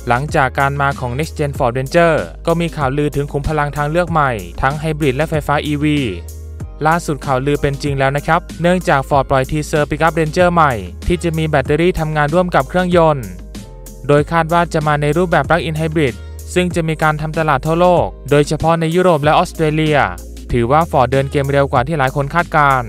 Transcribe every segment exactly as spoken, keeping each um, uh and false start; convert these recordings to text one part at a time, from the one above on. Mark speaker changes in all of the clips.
Speaker 1: หลังจากการมาของ Next Gen Ford Ranger ก็มีข่าวลือถึงขุมพลังทางเลือกใหม่ทั้งไฮบริดและไฟฟ้า อี วี ล่าสุดข่าวลือเป็นจริงแล้วนะครับเนื่องจาก Ford ปล่อยทีเซอร์ Pickup Ranger ใหม่ที่จะมีแบตเตอรี่ทำงานร่วมกับเครื่องยนต์โดยคาดว่าจะมาในรูปแบบ Plug-in Hybrid ซึ่งจะมีการทำตลาดทั่วโลกโดยเฉพาะในยุโรปและออสเตรเลียถือว่า Ford เดินเกมเร็วกว่าที่หลายคนคาดการณ์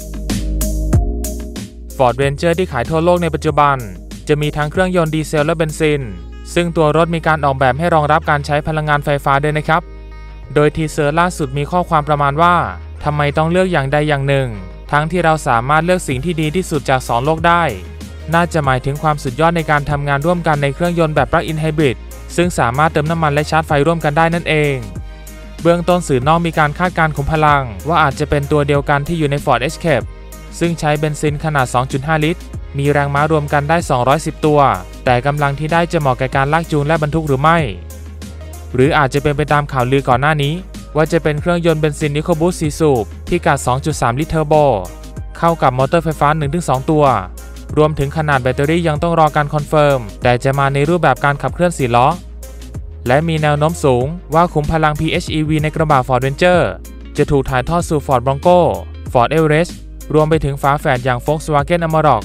Speaker 1: Ford Ranger ที่ขายทั่วโลกในปัจจุบันจะมีทั้งเครื่องยนต์ดีเซลและเบนซินซึ่งตัวรถมีการออกแบบให้รองรับการใช้พลังงานไฟฟ้าด้วยนะครับโดยทีเซอร์ล่าสุดมีข้อความประมาณว่าทำไมต้องเลือกอย่างใดอย่างหนึ่งทั้งที่เราสามารถเลือกสิ่งที่ดีที่สุดจากสองโลกได้น่าจะหมายถึงความสุดยอดในการทำงานร่วมกันในเครื่องยนต์แบบ Plug-in Hybrid ซึ่งสามารถเติมน้ำมันและชาร์จไฟร่วมกันได้นั่นเองเบื้องต้นสื่อนอกมีการคาดการณ์ขุมพลังว่าอาจจะเป็นตัวเดียวกันที่อยู่ใน Ford Escape ซึ่งใช้เบนซินขนาด สองจุดห้า ลิตรมีแรงม้ารวมกันได้สองร้อยสิบตัวแต่กำลังที่ได้จะเหมาะแก่การลากจูงและบรรทุกหรือไม่หรืออาจจะเป็นไปตามข่าวลือก่อนหน้านี้ว่าจะเป็นเครื่องยนต์เบนซิน EcoBoost สี่สูบพิกัด สองจุดสาม ลิตรเทอร์โบเข้ากับมอเตอร์ไฟฟ้า หนึ่งถึงสอง ตัวรวมถึงขนาดแบตเตอรี่ยังต้องรอการคอนเฟิร์มแต่จะมาในรูปแบบการขับเคลื่อนสี่ล้อและมีแนวโน้มสูงว่าขุมพลัง พี เอช อี วี ในกระบะ Ford Ranger จะถูกถ่ายทอดสู่ Ford Bronco Ford Everest รวมไปถึงฝาแฝดอย่าง Volkswagen Amarok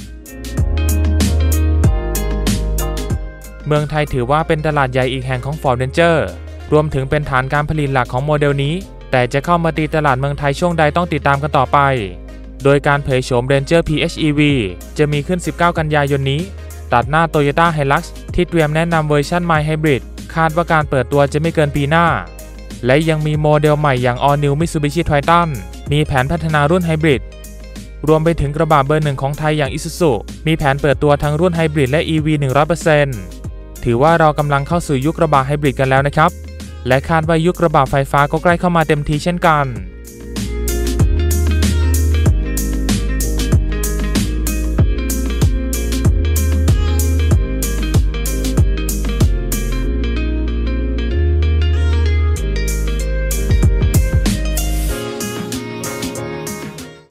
Speaker 1: เมืองไทยถือว่าเป็นตลาดใหญ่อีกแห่งของ Ford Ranger รวมถึงเป็นฐานการผลิตหลักของโมเดลนี้แต่จะเข้ามาตีตลาดเมืองไทยช่วงใดต้องติดตามกันต่อไปโดยการเผยโฉม Ranger พี เอช อี วี จะมีขึ้นสิบเก้ากันยายนนี้ตัดหน้า Toyota Hilux ที่เตรียมแนะนำเวอร์ชัน Mild Hybrid คาดว่าการเปิดตัวจะไม่เกินปีหน้าและยังมีโมเดลใหม่อย่าง All New Mitsubishi Triton มีแผนพัฒนารุ่นไฮบริดรวมไปถึงกระบะเบอร์หนึ่งของไทยอย่าง Isuzu มีแผนเปิดตัวทั้งรุ่นไฮบริดและ อี วี หนึ่งร้อยเปอร์เซ็นต์ ถือว่าเรากำลังเข้าสู่ยุคกระบะไฮบริดกันแล้วนะครับและคาดว่ายุคกระบะไฟฟ้าก็ใกล้เข้ามาเต็มทีเช่นกัน